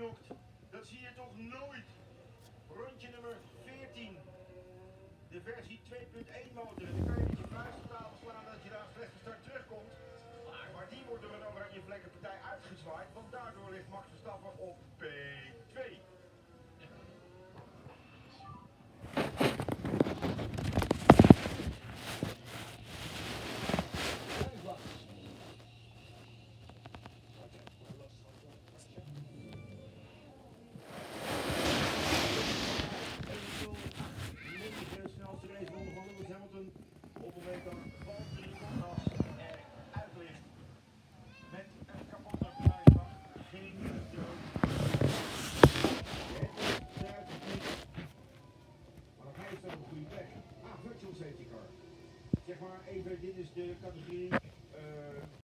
gesnokt. Dat zie je toch nooit. Rondje nummer 14. De versie 2.1 motor. En dan kan je met je vuist op tafel slaan dat je daar slecht gestart terugkomt. Maar die wordt door een oranje vlekkenpartij uitgezwaaid. Want daardoor ligt Max Verstappen op P2. Op een week dan Valtteri Bottas eruit ligt. Met een kapotte kruisband. Geen dood. Maar dan ga je zo een goede plek. Virtual safety car. Zeg maar even, dit is de categorie